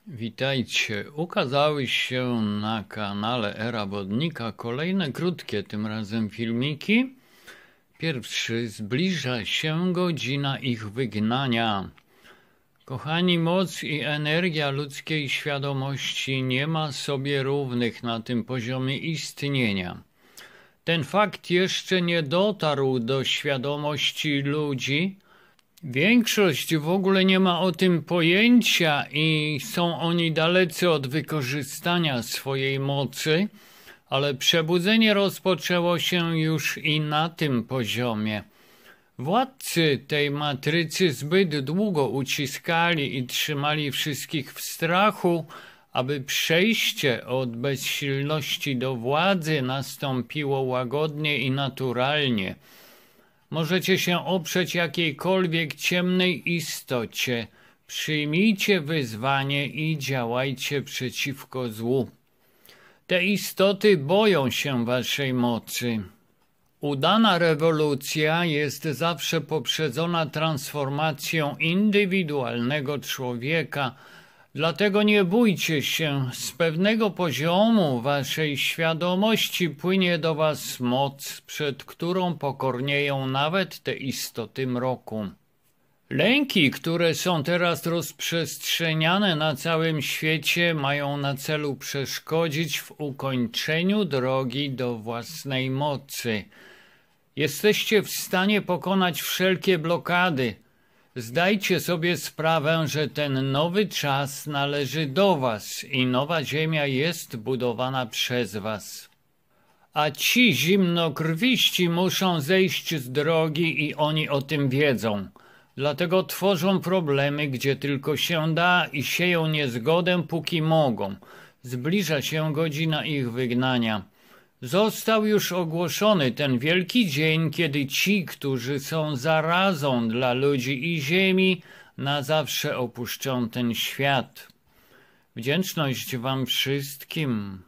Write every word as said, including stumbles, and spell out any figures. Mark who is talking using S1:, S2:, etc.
S1: Witajcie. Ukazały się na kanale Era Wodnika kolejne krótkie tym razem filmiki. Pierwszy: zbliża się godzina ich wygnania. Kochani, moc i energia ludzkiej świadomości nie ma sobie równych na tym poziomie istnienia. Ten fakt jeszcze nie dotarł do świadomości ludzi. Większość w ogóle nie ma o tym pojęcia i są oni dalecy od wykorzystania swojej mocy, ale przebudzenie rozpoczęło się już i na tym poziomie. Władcy tej matrycy zbyt długo uciskali i trzymali wszystkich w strachu, aby przejście od bezsilności do władzy nastąpiło łagodnie i naturalnie. Możecie się oprzeć jakiejkolwiek ciemnej istocie. Przyjmijcie wyzwanie i działajcie przeciwko złu. Te istoty boją się waszej mocy. Udana rewolucja jest zawsze poprzedzona transformacją indywidualnego człowieka. Dlatego nie bójcie się, z pewnego poziomu waszej świadomości płynie do was moc, przed którą pokornieją nawet te istoty mroku. Lęki, które są teraz rozprzestrzeniane na całym świecie, mają na celu przeszkodzić w ukończeniu drogi do własnej mocy. Jesteście w stanie pokonać wszelkie blokady. Zdajcie sobie sprawę, że ten nowy czas należy do was i nowa ziemia jest budowana przez was. A ci zimnokrwiści muszą zejść z drogi i oni o tym wiedzą. Dlatego tworzą problemy, gdzie tylko się da i sieją niezgodę, póki mogą. Zbliża się godzina ich wygnania. Został już ogłoszony ten wielki dzień, kiedy ci, którzy są zarazą dla ludzi i ziemi, na zawsze opuszczą ten świat. Wdzięczność wam wszystkim.